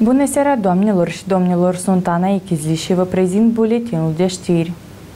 Bună seara, doamnelor și domnilor, sunt Ana Ichizli și vă prezint buletinul de știri.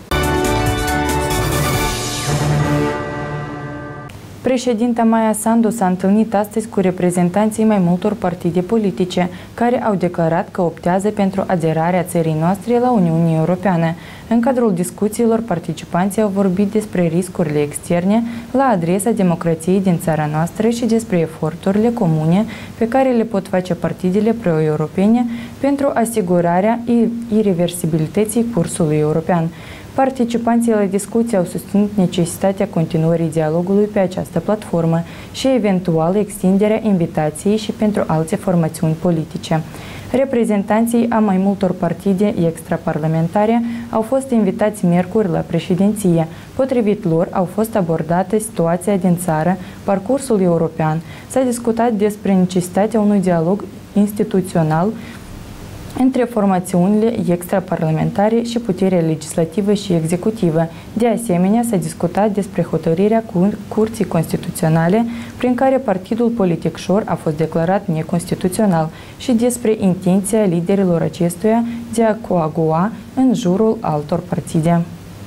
Președinta Maia Sandu s-a întâlnit astăzi cu reprezentanții mai multor partide politice, care au declarat că optează pentru aderarea țării noastre la Uniunea Europeană. În cadrul discuțiilor, participanții au vorbit despre riscurile externe la adresa democrației din țara noastră și despre eforturile comune pe care le pot face partidele pro-europene pentru asigurarea irreversibilității cursului european. Participanții la discuție au susținut necesitatea continuării dialogului pe această platformă și eventual extinderea invitației și pentru alte formațiuni politice. Reprezentanții a mai multor partide extraparlamentare au fost invitați miercuri la președinție. Potrivit lor, au fost abordate situația din țară, parcursul european. S-a discutat despre necesitatea unui dialog instituțional între formațiunile extraparlamentare și puterea legislativă și executivă. De asemenea, s-a discutat despre hotărârea Curții Constituționale, prin care partidul politic Șor a fost declarat neconstituțional, și despre intenția liderilor acestuia de a coagula în jurul altor partide.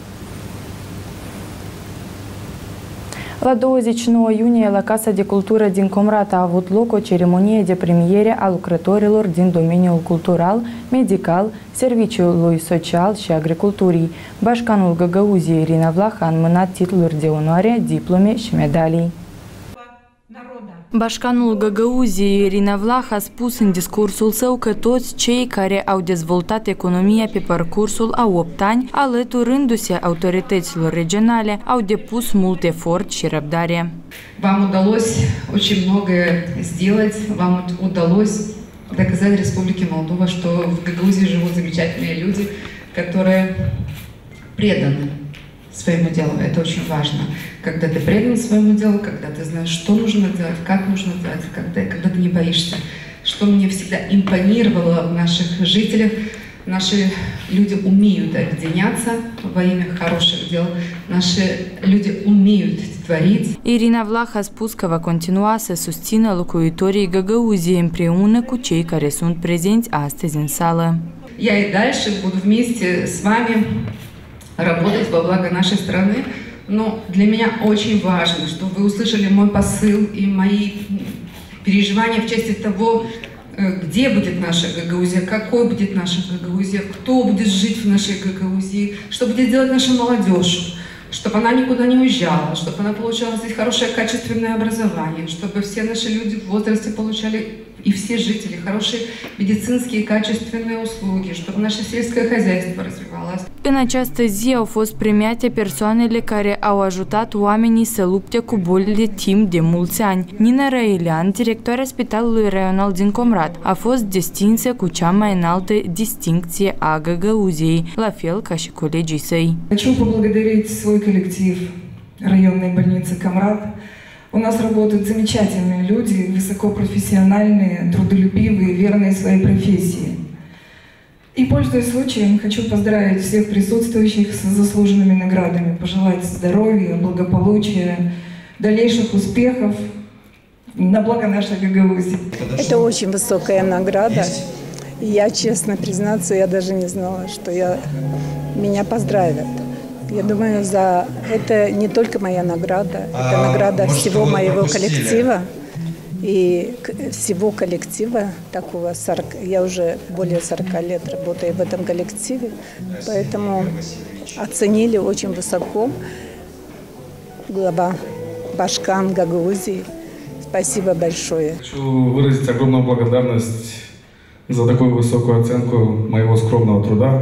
La 29 iunie, la Casa de Cultură din Comrat a avut loc o ceremonie de premiere a lucrătorilor din domeniul cultural, medical, serviciului social și agriculturii. Bașcanul Găgăuziei Irina Vlah a înmânat titluri de onoare, diplome și medalii. Bașcanul Găgăuziei Irina Vlah a spus în discursul său că toți cei care au dezvoltat economia pe parcursul a 8 ani, alăturându-se autorităților regionale, au depus mult efort și răbdare. Вам удалось очень многое сделать, вам удалось доказать Республике Молдова, что в Гагаузии живут замечательные люди, которые преданы своему делу. Это очень важно. Когда ты предан своему делу, когда ты знаешь, что нужно делать, как нужно делать, когда ты не боишься. Что мне всегда импонировало в наших жителях, наши люди умеют объединяться во имя хороших дел, наши люди умеют творить. Irina Vlah a spus că va continua să susțină locuitorii Găgăuziei împreună cu cei care sunt prezenți astăzi în sală. Я и дальше буду вместе с вами работать во благо нашей страны, но для меня очень важно, чтобы вы услышали мой посыл и мои переживания в части того, где будет наша Гагаузия, какой будет наша Гагаузия, кто будет жить в нашей Гагаузии, что будет делать наша молодежь, чтобы она никуда не уезжала, чтобы она получала здесь хорошее качественное образование, чтобы все наши люди в возрасте получали, и все жители, хорошие медицинские качественные услуги, чтобы nаше сельское хозяйство развивалось. În această zi au fost premiate persoanele care au ajutat oamenii să lupte cu bolile timp de mulți ani. Nina Răilean, directoarea Spitalului Raional din Comrat, a fost distinsă cu cea mai înaltă distincție a Găgăuziei, la fel ca și colegii săi. Хочу поблагодарить свой коллектив районной больницы Комрат. У нас работают замечательные люди, высокопрофессиональные, трудолюбивые, верные своей профессии. И, пользуясь случаем, хочу поздравить всех присутствующих с заслуженными наградами, пожелать здоровья, благополучия, дальнейших успехов на благо нашей Гагаузии. Это очень высокая награда. Я, честно признаться, я даже не знала, что меня поздравят. Я думаю, это не только моя награда, это награда всего моего коллектива. И всего коллектива такого, я уже более 40 лет работаю в этом коллективе, поэтому оценили очень высоко глава Башкан Гагаузии. Спасибо большое. Хочу выразить огромную благодарность за такую высокую оценку моего скромного труда.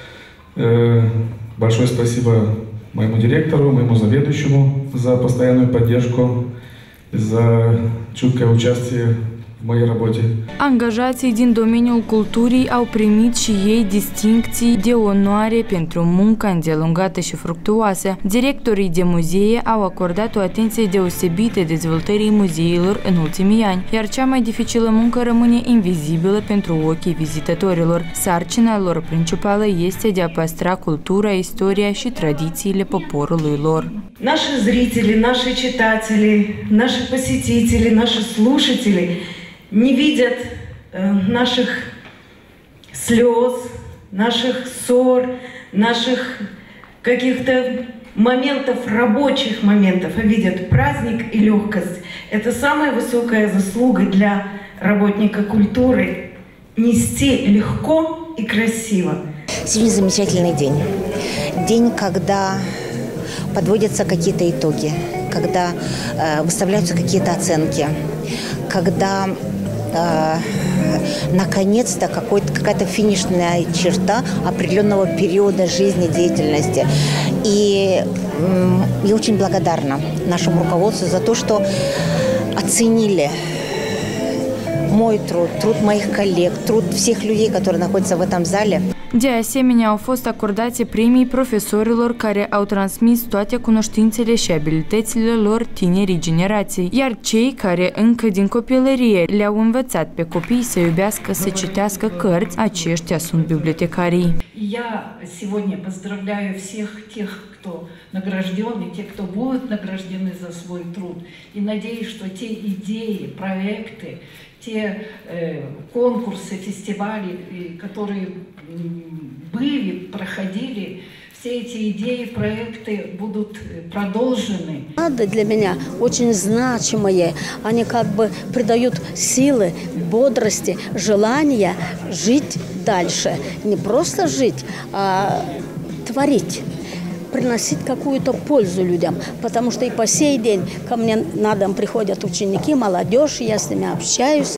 Большое спасибо моему директору, моему заведующему за постоянную поддержку, за чуткое участие в моей работе. Angajații din domeniul culturii au primit și ei distincții de onoare pentru munca îndelungată și fructuoasă. Directorii de muzee au acordat o atenție deosebită dezvoltării muzeilor în ultimii ani, iar cea mai dificilă muncă rămâne invizibilă pentru ochii vizitatorilor. Sarcina lor principală este de a păstra cultura, istoria și tradițiile poporului lor. Наши зрители, наши читатели, наши посетители, наши слушатели не видят наших слез, наших ссор, наших каких-то моментов, рабочих моментов, а видят праздник и легкость. Это самая высокая заслуга для работника культуры – нести легко и красиво. Сегодня замечательный день. День, когда подводятся какие-то итоги, когда выставляются какие-то оценки, когда наконец-то какая-то финишная черта определенного периода жизни, деятельности. И я очень благодарна нашему руководству за то, что oținile мой труд, труд моих коллег, труд всех людей, которые находятся в этом зале. De asemenea, au fost acordate premii profesorilor care au transmis toate cunoștințele și abilitățile lor tinerii generații, iar cei care încă din copilărie le-au învățat pe copii să iubească să citească cărți, aceștia sunt bibliotecarii. Я сегодня поздравляю всех тех, кто награжден, и тех, кто будут награждены за свой труд. И надеюсь, что те идеи, проекты, те конкурсы, фестивали, которые были, проходили, все эти идеи, проекты будут продолжены. Для меня очень значимые. Они как бы придают силы, бодрости, желания жить дальше. Не просто жить, а творить. Приносить какую-то пользу людям. Потому что и по сей день ко мне на дом приходят ученики, молодежь, я с ними общаюсь.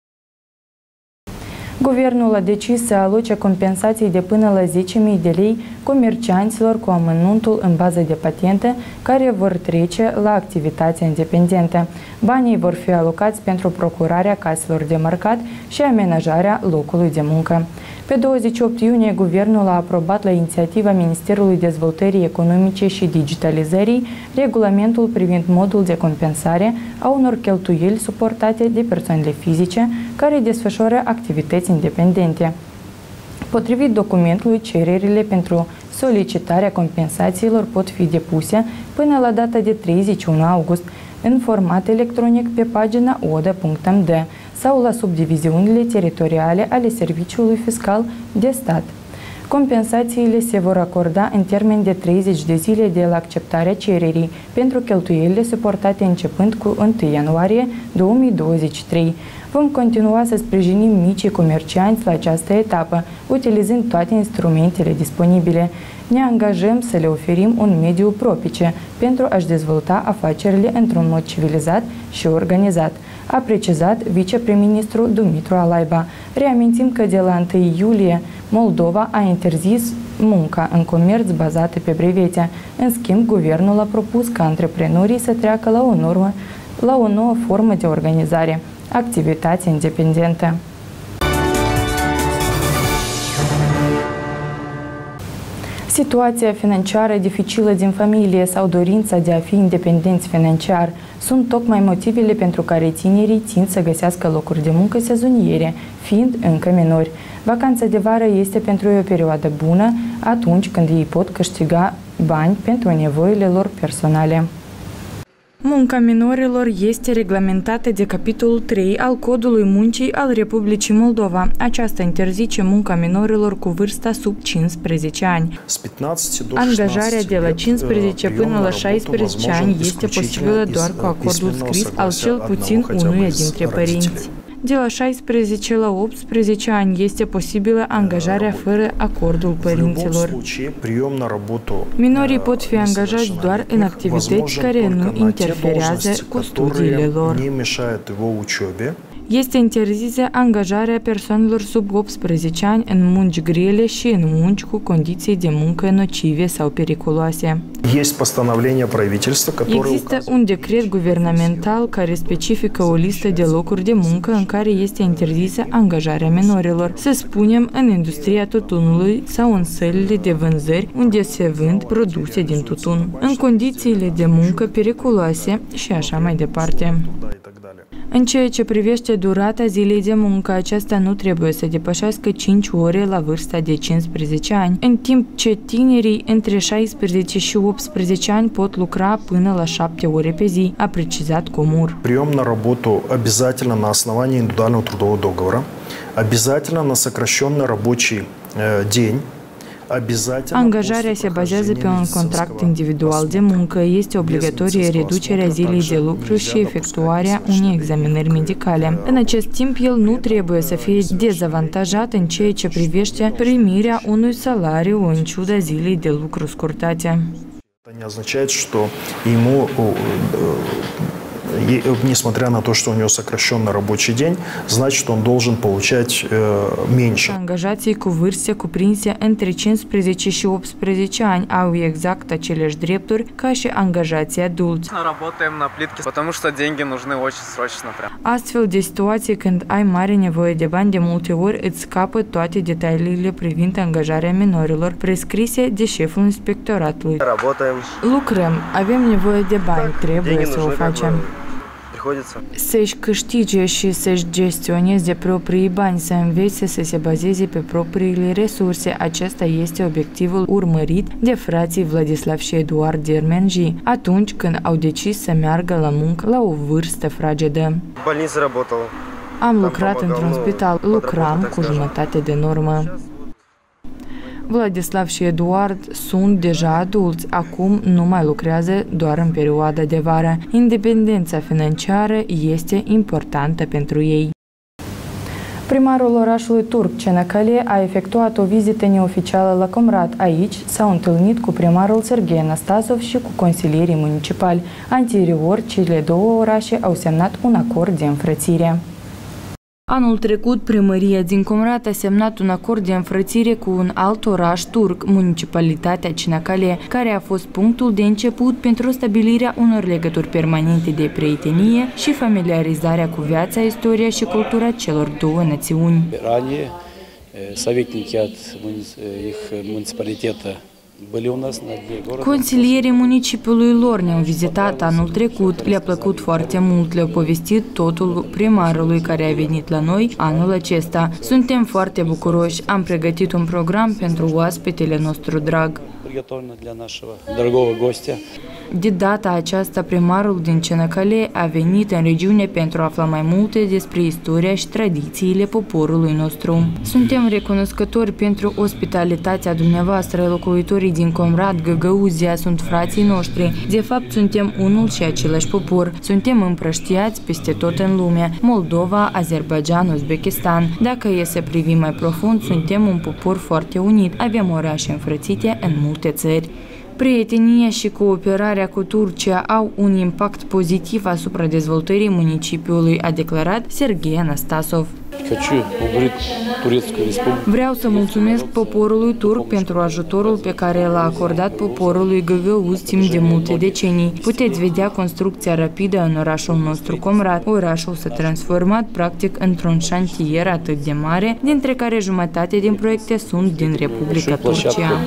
Guvernul a decis să aloce compensații de până la 10.000 de lei comercianților cu amănuntul în bază de patente care vor trece la activitatea independentă. Banii vor fi alocați pentru procurarea caselor de marcat și amenajarea locului de muncă. Pe 28 iunie, Guvernul a aprobat la inițiativa Ministerului Dezvoltării Economice și Digitalizării regulamentul privind modul de compensare a unor cheltuieli suportate de persoanele fizice care desfășoară activități independente. Potrivit documentului, cererile pentru solicitarea compensațiilor pot fi depuse până la data de 31 august în format electronic pe pagina oda.md sau la subdiviziunile teritoriale ale Serviciului Fiscal de Stat. Compensațiile se vor acorda în termen de 30 de zile de la acceptarea cererii pentru cheltuielile suportate începând cu 1 ianuarie 2023. Vom continua să sprijinim micii comercianți la această etapă, utilizând toate instrumentele disponibile. Ne angajăm să le oferim un mediu propice pentru a-și dezvolta afacerile într-un mod civilizat și organizat, a precizat viceprim-ministru Dumitru Alaiba. Reamintim că de la 1 iulie Moldova a interzis munca în comerț bazată pe brevete. În schimb, guvernul a propus ca antreprenorii să treacă la o nouă formă de organizare, activitatea independentă. Situația financiară dificilă din familie sau dorința de a fi independenți financiar sunt tocmai motivele pentru care tinerii tind să găsească locuri de muncă sezoniere, fiind încă minori. Vacanța de vară este pentru ei o perioadă bună atunci când ei pot câștiga bani pentru nevoile lor personale. Munca minorilor este reglementată de capitolul 3 al Codului Muncii al Republicii Moldova. Aceasta interzice munca minorilor cu vârsta sub 15 ani. Angajarea de la 15 până la 16 ani este posibilă doar cu acordul scris al cel puțin unuia dintre părinți. De la 16 la 18 ani este posibilă angajarea fără acordul părinților. Minorii pot fi angajați doar în activități care nu interferează cu studiile lor. Este interzisă angajarea persoanelor sub 18 ani în munci grele și în munci cu condiții de muncă nocive sau periculoase. Există un decret guvernamental care specifică o listă de locuri de muncă în care este interzisă angajarea minorilor, să spunem în industria tutunului sau în sălile de vânzări unde se vând produse din tutun, în condițiile de muncă periculoase și așa mai departe. În ceea ce privește durata zilei de muncă, aceasta nu trebuie să depășească 5 ore la vârsta de 15 ani, în timp ce tinerii între 16 și 18 ani pot lucra până la 7 ore pe zi, a precizat Comur. Прием на работу обязательно на основании индивидуального трудового договора, обязательно на сокращенный рабочий день. Angajarea se bazează pe un contract individual de muncă, este obligatorie reducerea zilei de lucru și efectuarea unei examinări medicale. În acest timp, el nu trebuie să fie dezavantajat în ceea ce privește primirea unui salariu în ciuda zilei de lucru scurtate. Это не означает, что ему, несмотря на то, что у него сокращенный рабочий день, значит, он должен получать меньше. Angajații cu vârste cuprinse între 15 și 18 ani au exact aceleași drepturi ca și angajații adulți. Работаем на плитке, потому что деньги нужны очень срочно. Astfel de situații, când ai mare nevoie de bani, de multe ori îți scapă toate detaliile privind angajarea minorilor prescrise de șeful inspectoratului. Lucrăm, avem nevoie de bani, trebuie să o facem. Să-și câștige și să-și gestioneze proprii bani, să învețe să se bazeze pe propriile resurse. Acesta este obiectivul urmărit de frații Vladislav și Eduard Dermenji atunci când au decis să meargă la muncă la o vârstă fragedă. Am lucrat într-un spital, lucram cu jumătate de normă. Vladislav și Eduard sunt deja adulți, acum nu mai lucrează doar în perioada de vară. Independența financiară este importantă pentru ei. Primarul orașului turc Cenacale a efectuat o vizită neoficială la Comrat. Aici s-au întâlnit cu primarul Serghei Anastasov și cu consilierii municipali. Anterior, cele două orașe au semnat un acord de înfrățire. Anul trecut, primăria din Comrat a semnat un acord de înfrățire cu un alt oraș turc, municipalitatea Cenacale, care a fost punctul de început pentru stabilirea unor legături permanente de prietenie și familiarizarea cu viața, istoria și cultura celor două națiuni. Consilierii municipiului lor ne-au vizitat anul trecut, le-a plăcut foarte mult, le-au povestit totul primarului care a venit la noi anul acesta. Suntem foarte bucuroși, am pregătit un program pentru oaspetele nostru drag. De data aceasta, primarul din Cenacale a venit în regiune pentru a afla mai multe despre istoria și tradițiile poporului nostru. Suntem recunoscători pentru ospitalitatea dumneavoastră, locuitorii din Comrat, Găgăuzia sunt frații noștri. De fapt, suntem unul și același popor. Suntem împrăștiați peste tot în lume, Moldova, Azerbaidjan, Uzbekistan. Dacă e să privim mai profund, suntem un popor foarte unit, avem orașe înfrățite în multe țări. Prietenia și cooperarea cu Turcia au un impact pozitiv asupra dezvoltării municipiului, a declarat Serghei Anastasov. Vreau să mulțumesc poporului turc pentru ajutorul pe care l-a acordat poporului Găgăuz timp de multe decenii. Puteți vedea construcția rapidă în orașul nostru Comrat. Orașul s-a transformat practic într-un șantier atât de mare, dintre care jumătate din proiecte sunt din Republica Turcia.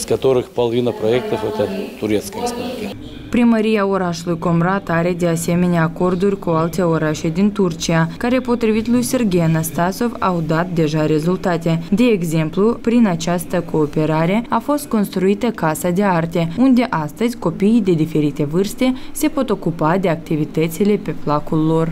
Primăria orașului Comrat are de asemenea acorduri cu alte orașe din Turcia, care, potrivit lui Serghei Anastasov, au dat deja rezultate. De exemplu, prin această cooperare a fost construită Casa de Arte, unde astăzi copiii de diferite vârste se pot ocupa de activitățile pe placul lor.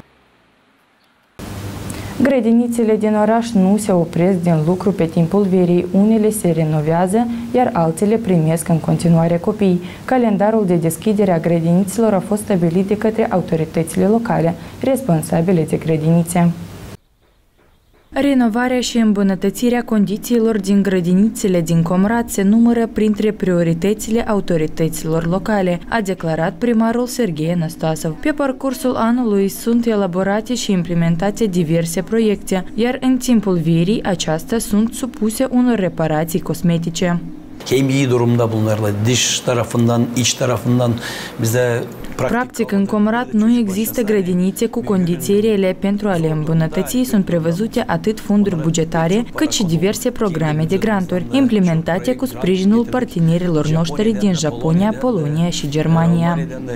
Grădinițele din oraș nu se opresc din lucru pe timpul verii, unele se renovează, iar altele primesc în continuare copii. Calendarul de deschidere a grădinițelor a fost stabilit de către autoritățile locale, responsabile de grădinițe. Renovarea și îmbunătățirea condițiilor din grădinițele din Comrat se numără printre prioritățile autorităților locale, a declarat primarul Serghei Anastasov. Pe parcursul anului sunt elaborate și implementate diverse proiecte, iar în timpul verii acestea sunt supuse unor reparații cosmetice. Hem iyi durumda bunlarla dış tarafından, iç tarafından bize Practic, în Comrat nu există grădinițe cu condiții rele. Pentru a le îmbunătăți sunt prevăzute atât fonduri bugetare, cât și diverse programe de granturi, implementate cu sprijinul partenerilor noștri din Japonia, Polonia și Germania.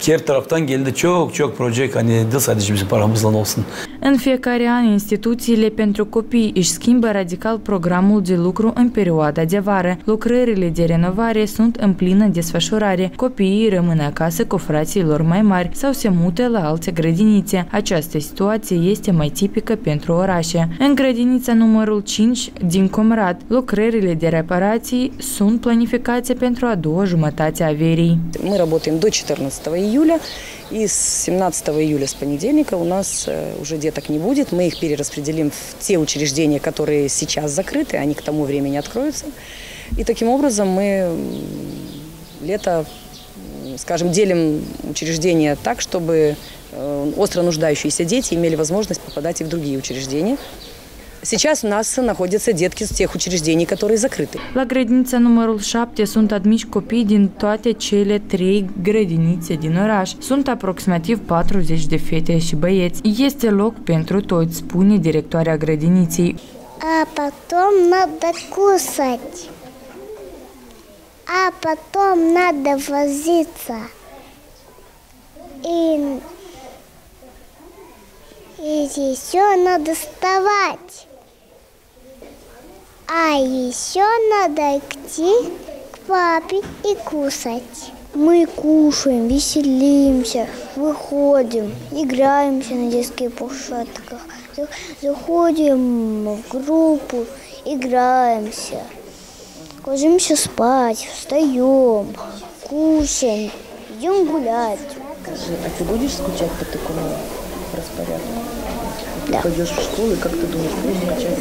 Her taraftan geldi çok proje hani de sadece bizim paramızla olsun. În fiecare an, instituțiile pentru copii își schimbă radical programul de lucru în perioada de vară. Lucrările de renovare sunt în plină desfășurare. Copiii rămân acasă cu frații lor mai mari sau se mută la alte grădinițe. Această situație este mai tipică pentru orașe. În grădinița numărul 5 din Comrat, lucrările de reparații sunt planificate pentru a doua jumătate a verii. Мы работаем до 14 июля, и с 17 июля, с понедельника, у нас уже деток не будет. Мы их перераспределим в те учреждения, которые сейчас закрыты, они к тому времени откроются. И таким образом мы лето, скажем, делим учреждения так, чтобы остро нуждающиеся дети имели возможность попадать и в другие учреждения. Сейчас у нас находятся детки с тех учреждений, которые закрыты. La grădinița numărul 7 sunt admiși copii din toate cele 3 grădinițe din oraș. Sunt aproximativ 40 de fete și băieți. Este loc pentru toți, spune directoarea grădiniței. А потом надо кусать. А потом надо возиться. И еще надо вставать. А еще надо идти к папе и кушать. Мы кушаем, веселимся, выходим, играемся на детских площадках, заходим в группу, играемся, ложимся спать, встаем, кушаем, идем гулять. Скажи, а ты будешь скучать по такому распорядку? Да. Ты пойдешь в школу, и как ты думаешь, будешь скучать?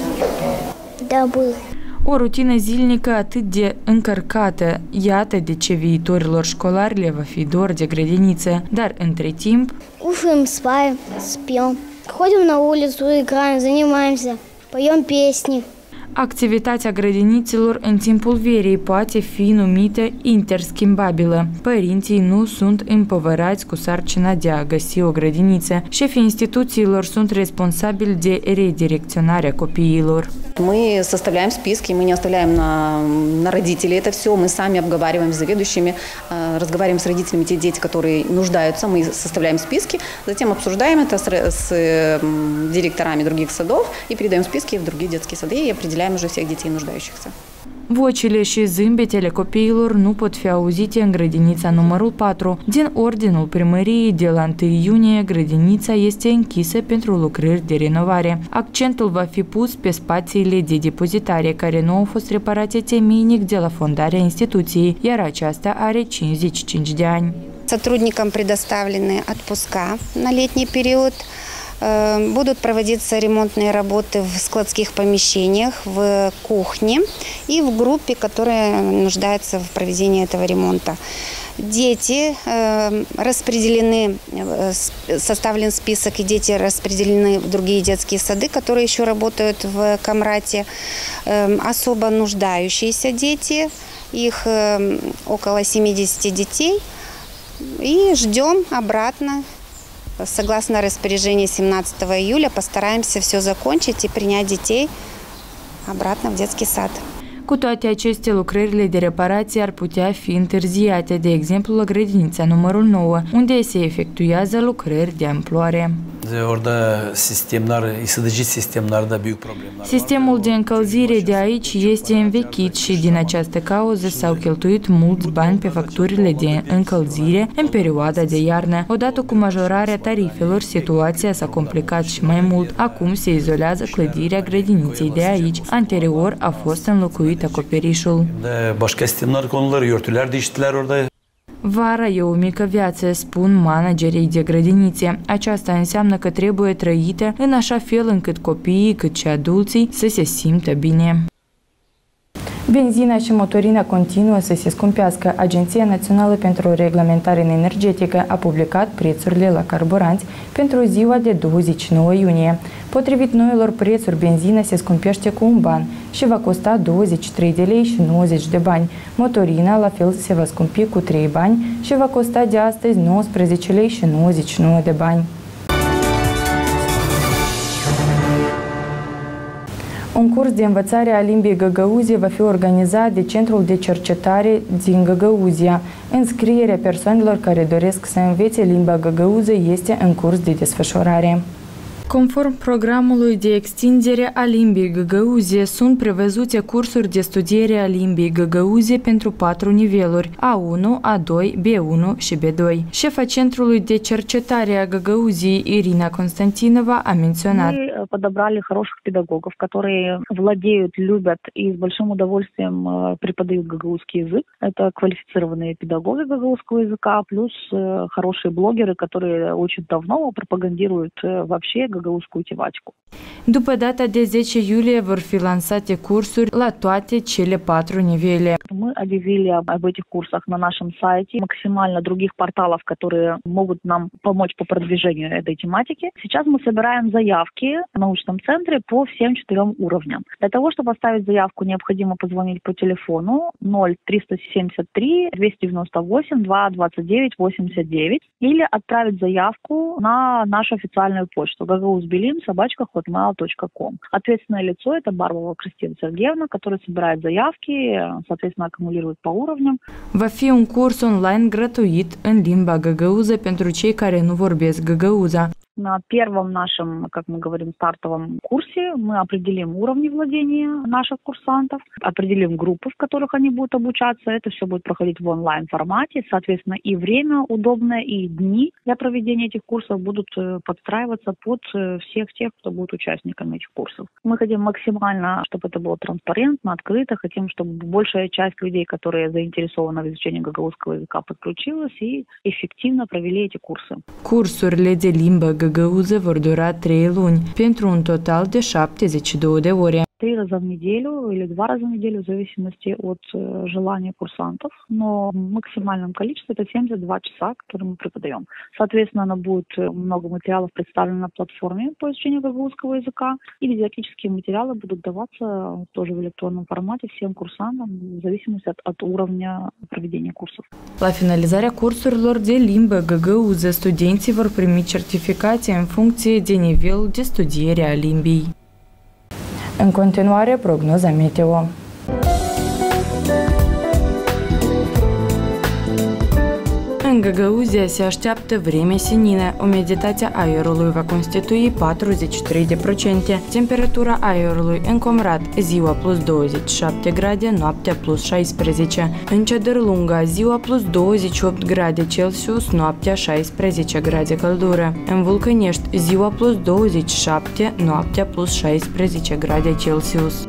Да, буду. O rutină zilnică atât de încărcată, iată de ce viitorilor școlari le va fi dor de grădiniță, dar între timp... Кушаем, спим, ходим на улицу, играем, занимаемся, поем песни. Activitatea grădiniților în timpul verii poate fi numită interschimbabilă. Părinții nu sunt împovărați cu sarcina de a găsi o grădiniță. Șefii instituțiilor sunt responsabili de redirecționarea copiilor. Мы составляем списки, мы не оставляем на родителей это все. Мы сами обговариваем с заведующими, разговариваем с родителями те дети, которые нуждаются. Мы составляем списки, затем обсуждаем это с директорами других садов и передаем списки в другие детские сады и определяем уже всех детей нуждающихся. Vocile și zâmbetele copiilor nu pot fi auzite în grădinița numărul 4. Din ordinul primăriei, de la 1 iunie, grădinița este închisă pentru lucrări de renovare. Accentul va fi pus pe spațiile de depozitare, care nu au fost reparate temenic de la fondarea instituției, iar aceasta are 55 de ani. Сотрудникам предоставлены отпуска на летний период. Будут проводиться ремонтные работы в складских помещениях, в кухне и в группе, которая нуждается в проведении этого ремонта. Дети распределены, составлен список, и дети распределены в другие детские сады, которые еще работают в Камрате. Особо нуждающиеся дети, их около 70 детей. И ждем обратно. Согласно распоряжению 17 июля постараемся все закончить и принять детей обратно в детский сад. Cu toate aceste, lucrările de reparație ar putea fi întârziate, de exemplu la grădinița numărul 9, unde se efectuează lucrări de amploare. Sistemul de încălzire de aici este învechit și din această cauză s-au cheltuit mulți bani pe facturile de încălzire în perioada de iarnă. Odată cu majorarea tarifelor, situația s-a complicat și mai mult. Acum se izolează clădirea grădiniței de aici. Anterior a fost înlocuit acoperișul. Vara e o mică viață, spun managerii de grădinițe. Aceasta înseamnă că trebuie trăită în așa fel încât copiii cât și adulții să se simtă bine. Benzina și motorina continuă să se scumpească. Agenția Națională pentru Reglementare Energetică a publicat prețurile la carburanți pentru ziua de 29 iunie. Potrivit noilor prețuri, benzina se scumpește cu 1 ban și va costa 23 de lei și 90 de bani. Motorina la fel se va scumpi cu 3 bani și va costa de astăzi 19 lei și 99 de bani. O Un curs de învățare a limbii găgăuzie va fi organizat de Centrul de Cercetare din Găgăuzia. Înscrierea persoanelor care doresc să învețe limba găgăuză este în curs de desfășurare. Conform programului de extindere a limbii găgăuzie, sunt prevăzute cursuri de studiere a limbii găgăuzie pentru 4 niveluri, A1, A2, B1 și B2. Șefa Centrului de Cercetare a Găgăuziei, Irina Константинова, a menționat. Мы подобрали хороших педагогов, которые владеют, любят и с большим удовольствием преподают гагаузский язык. Это квалифицированные педагоги гагаузского языка, плюс хорошие блогеры, которые очень давно пропагандируют вообще гагаузскую тематику. După data de 10 iulie vor fi lansate cursuri la toate cele 4 nivele. Мы объявили об этих курсах на нашем сайте, максимально других порталов, которые могут нам помочь по продвижению этой тематики. Сейчас мы собираем заявки в научном центре по всем 4 уровням. Для того, чтобы оставить заявку, необходимо позвонить по телефону 0373 298 229 89 или отправить заявку на нашу официальную почту gagauzbilin@hotmail.com. Ответственное лицо – это Барбова Кристина Сергеевна, которая собирает заявки, соответственно, аккумулирует по уровням. Va fi un curs online gratuit în limba găgăuză pentru cei care nu vorbesc găgăuza. На первом нашем, как мы говорим, стартовом курсе мы определим уровни владения наших курсантов, определим группы, в которых они будут обучаться. Это все будет проходить в онлайн-формате. Соответственно, и время удобное, и дни для проведения этих курсов будут подстраиваться под всех тех, кто будет участниками этих курсов. Мы хотим максимально, чтобы это было транспарентно, открыто. Хотим, чтобы большая часть людей, которые заинтересованы в изучении гагаузского языка, подключилась и эффективно провели эти курсы. Cursurile de limbă găgăuză vor dura 3 luni, pentru un total de 72 de ore. 3 раза в неделю или 2 раза в неделю, в зависимости от желания курсантов. Но в максимальном количестве это 72 часа, которые мы преподаем. Соответственно, будет много материалов представлено на платформе по изучению гагаузского языка. И дидактические материалы будут даваться тоже в электронном формате всем курсантам, в зависимости от уровня проведения курсов. La finalizarea cursurilor de limbă găgăuză, studenții vor primi certificație în funcție de nivelul de studiere a limbii. În continuare, prognoza meteo. În Găgăuzia se așteaptă vreme senină, umiditatea aerului va constitui 43%, temperatura aerului în Comrat, ziua plus 27 grade, noaptea plus 16, în Cedărlunga, ziua plus 28 grade Celsius, noaptea 16 grade căldură, în Vulcănești, ziua plus 27, noaptea plus 16 grade Celsius.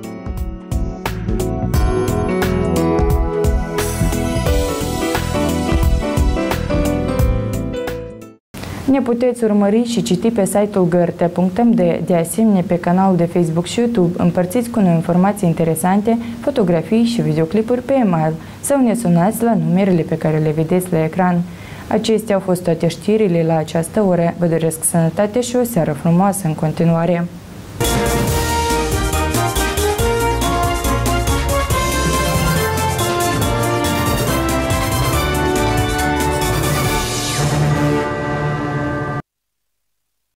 Ne puteți urmări și citi pe site-ul grt.md, de asemenea pe canalul de Facebook și YouTube. Împărțiți cu noi informații interesante, fotografii și videoclipuri pe e-mail sau ne sunați la numerele pe care le vedeți la ecran. Acestea au fost toate știrile la această oră. Vă doresc sănătate și o seară frumoasă în continuare!